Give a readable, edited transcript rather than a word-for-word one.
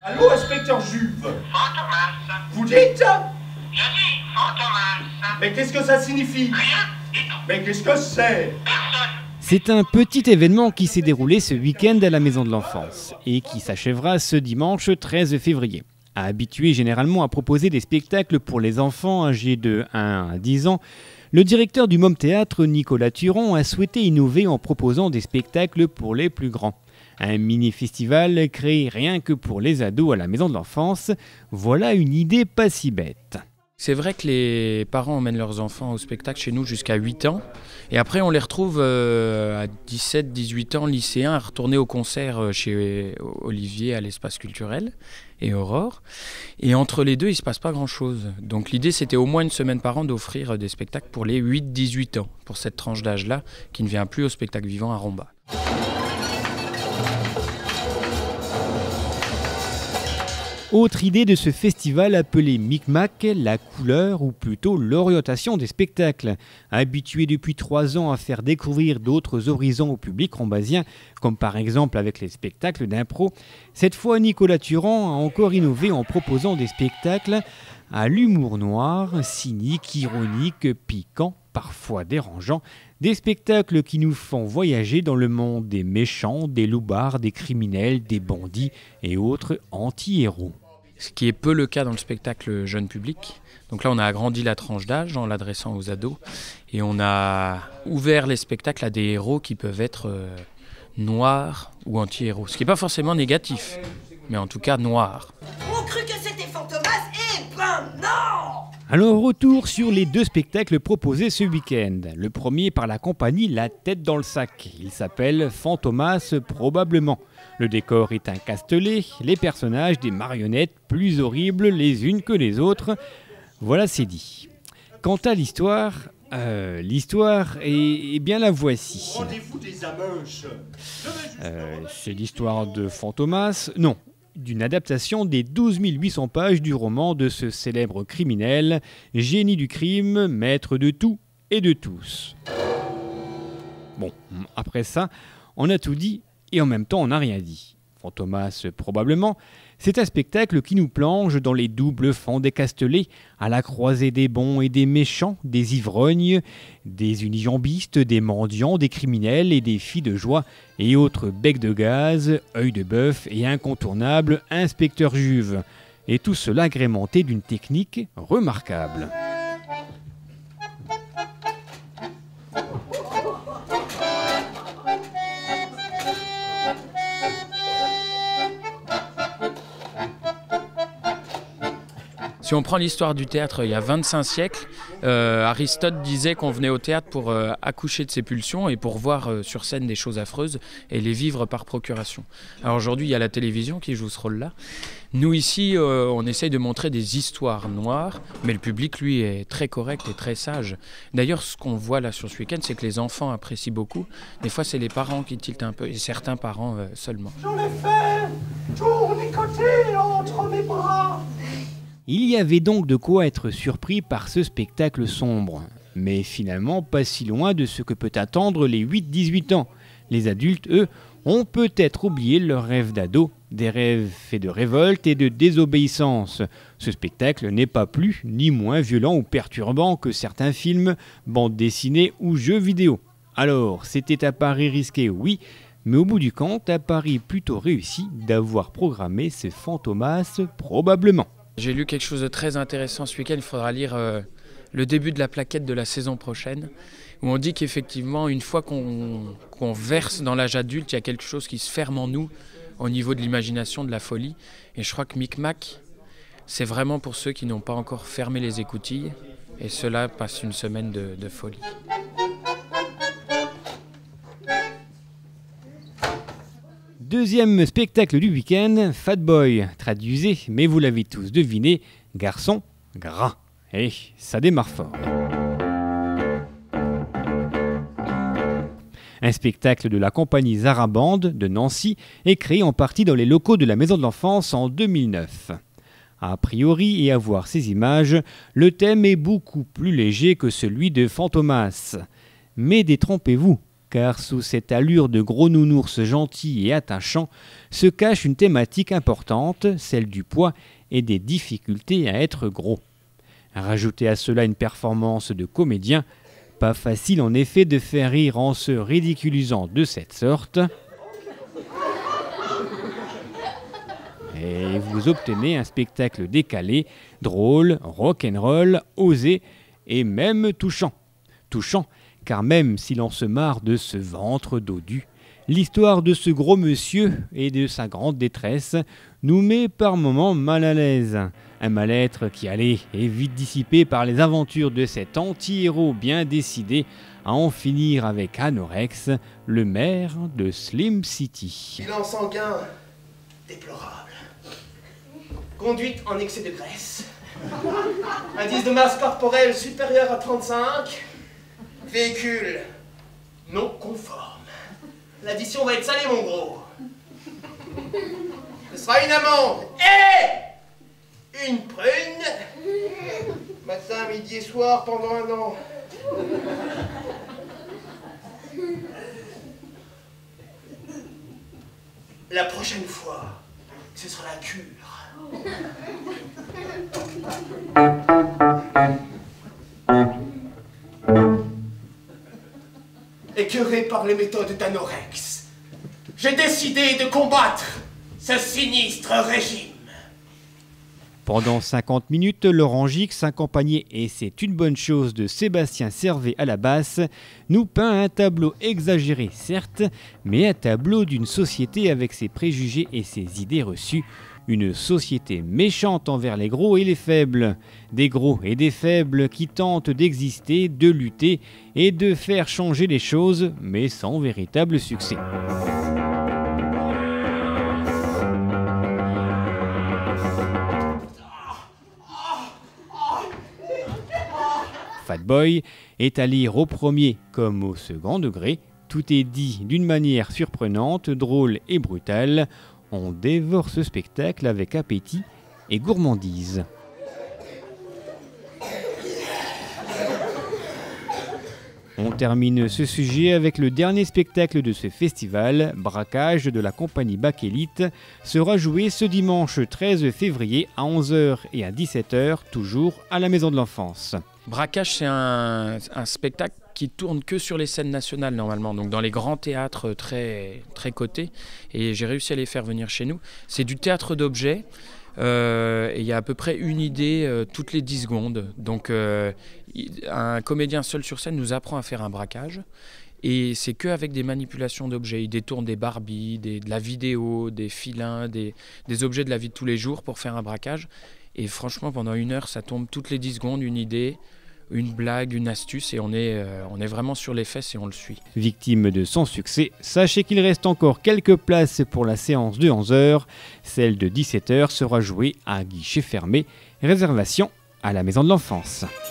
Allô, inspecteur Juve? Fantomas. Vous dites? Je dis Fantomas. Mais qu'est-ce que ça signifie? Rien du tout. Mais qu'est-ce que c'est? Personne. C'est un petit événement qui s'est déroulé ce week-end à la Maison de l'Enfance et qui s'achèvera ce dimanche 13 février. Habitué généralement à proposer des spectacles pour les enfants âgés de 1 à 10 ans, le directeur du Môme Théâtre, Nicolas Turon, a souhaité innover en proposant des spectacles pour les plus grands. Un mini-festival créé rien que pour les ados à la Maison de l'Enfance, voilà une idée pas si bête. C'est vrai que les parents emmènent leurs enfants au spectacle chez nous jusqu'à 8 ans. Et après, on les retrouve à 17, 18 ans, lycéens, à retourner au concert chez Olivier à l'espace culturel et Aurore. Et entre les deux, il ne se passe pas grand-chose. Donc l'idée, c'était au moins une semaine par an d'offrir des spectacles pour les 8-18 ans, pour cette tranche d'âge-là, qui ne vient plus au spectacle vivant à Romba. Autre idée de ce festival appelé Micmac, la couleur ou plutôt l'orientation des spectacles. Habitué depuis 3 ans à faire découvrir d'autres horizons au public rombasien, comme par exemple avec les spectacles d'impro, cette fois Nicolas Turon a encore innové en proposant des spectacles à l'humour noir, cynique, ironique, piquant, parfois dérangeant, des spectacles qui nous font voyager dans le monde des méchants, des loupards, des criminels, des bandits et autres anti-héros. Ce qui est peu le cas dans le spectacle jeune public. Donc là, on a agrandi la tranche d'âge en l'adressant aux ados et on a ouvert les spectacles à des héros qui peuvent être noirs ou anti-héros. Ce qui n'est pas forcément négatif, mais en tout cas noirs. On crut que c'était Fantomas, et ben non! Alors retour sur les 2 spectacles proposés ce week-end. Le premier par la compagnie La Tête dans le Sac. Il s'appelle Fantomas probablement. Le décor est un castelet, les personnages des marionnettes plus horribles les unes que les autres. Voilà, c'est dit. Quant à l'histoire, eh bien la voici. Rendez-vous des ameuches. C'est l'histoire de Fantomas, non, d'une adaptation des 12 800 pages du roman de ce célèbre criminel, génie du crime, maître de tout et de tous. Bon, après ça, on a tout dit et en même temps on n'a rien dit. Fantomas probablement, c'est un spectacle qui nous plonge dans les doubles fonds des castelets, à la croisée des bons et des méchants, des ivrognes, des unijambistes, des mendiants, des criminels et des filles de joie et autres becs de gaz, œil de bœuf et incontournable inspecteur Juve. Et tout cela agrémenté d'une technique remarquable. Si on prend l'histoire du théâtre il y a 25 siècles, Aristote disait qu'on venait au théâtre pour accoucher de ses pulsions et pour voir sur scène des choses affreuses et les vivre par procuration. Alors aujourd'hui, il y a la télévision qui joue ce rôle-là. Nous ici, on essaye de montrer des histoires noires, mais le public, lui, est très correct et très sage. D'ailleurs, ce qu'on voit là sur ce week-end, c'est que les enfants apprécient beaucoup. Des fois, c'est les parents qui tiltent un peu, et certains parents seulement. J'en ai fait tournicoter entre mes bras. Il y avait donc de quoi être surpris par ce spectacle sombre, mais finalement pas si loin de ce que peut attendre les 8-18 ans. Les adultes, eux, ont peut-être oublié leurs rêves d'ado, des rêves faits de révolte et de désobéissance. Ce spectacle n'est pas plus ni moins violent ou perturbant que certains films, bandes dessinées ou jeux vidéo. Alors, c'était un pari risqué, oui, mais au bout du compte, un pari plutôt réussi d'avoir programmé ce Fantomas probablement. J'ai lu quelque chose de très intéressant ce week-end, il faudra lire le début de la plaquette de la saison prochaine, où on dit qu'effectivement, une fois qu'on verse dans l'âge adulte, il y a quelque chose qui se ferme en nous au niveau de l'imagination, de la folie. Et je crois que Micmac, c'est vraiment pour ceux qui n'ont pas encore fermé les écoutilles, et ceux-là passent une semaine de folie. Deuxième spectacle du week-end, Fat Boy, traduisez, mais vous l'avez tous deviné, garçon gras. Et ça démarre fort. Un spectacle de la compagnie Zarabande de Nancy est créé en partie dans les locaux de la Maison de l'Enfance en 2009. A priori, et à voir ces images, le thème est beaucoup plus léger que celui de Fantomas. Mais détrompez-vous, car sous cette allure de gros nounours gentil et attachant se cache une thématique importante, celle du poids et des difficultés à être gros. Rajoutez à cela une performance de comédien, pas facile en effet de faire rire en se ridiculisant de cette sorte. Et vous obtenez un spectacle décalé, drôle, rock'n'roll, osé et même touchant. Touchant, car même si l'on se marre de ce ventre dodu, l'histoire de ce gros monsieur et de sa grande détresse nous met par moments mal à l'aise. Un mal-être qui allait est vite dissipé par les aventures de cet anti-héros bien décidé à en finir avec Anorex, le maire de Slim City. Bilan sanguin déplorable. Conduite en excès de graisse. Indice de masse corporelle supérieur à 35. Véhicule non conforme. L'addition va être salée, mon gros. Ce sera une amende et une prune. Matin, midi et soir pendant 1 an. La prochaine fois, ce sera la cure. Écœuré par les méthodes d'Anorex, j'ai décidé de combattre ce sinistre régime. Pendant 50 minutes, Laurent Gix, accompagné, et c'est une bonne chose, de Sébastien Servet à la basse, nous peint un tableau exagéré, certes, mais un tableau d'une société avec ses préjugés et ses idées reçues. Une société méchante envers les gros et les faibles. Des gros et des faibles qui tentent d'exister, de lutter et de faire changer les choses, mais sans véritable succès. Fat Boy est à lire au premier comme au second degré. Tout est dit d'une manière surprenante, drôle et brutale. On dévore ce spectacle avec appétit et gourmandise. On termine ce sujet avec le dernier spectacle de ce festival, Braquage de la compagnie Bakélite, sera joué ce dimanche 13 février à 11h et à 17h, toujours à la Maison de l'Enfance. Braquage, c'est un spectacle qui tourne que sur les scènes nationales normalement, donc dans les grands théâtres très, très cotés, et j'ai réussi à les faire venir chez nous. C'est du théâtre d'objets, et il y a à peu près une idée toutes les 10 secondes. Donc un comédien seul sur scène nous apprend à faire un braquage, et c'est qu'avec des manipulations d'objets. Il détourne des Barbies, de la vidéo, des filins, des objets de la vie de tous les jours pour faire un braquage. Et franchement, pendant 1 heure, ça tombe toutes les 10 secondes, une idée, une blague, une astuce, et on est vraiment sur les fesses et on le suit. Victime de son succès, sachez qu'il reste encore quelques places pour la séance de 11h. Celle de 17h sera jouée à guichet fermé. Réservation à la Maison de l'Enfance.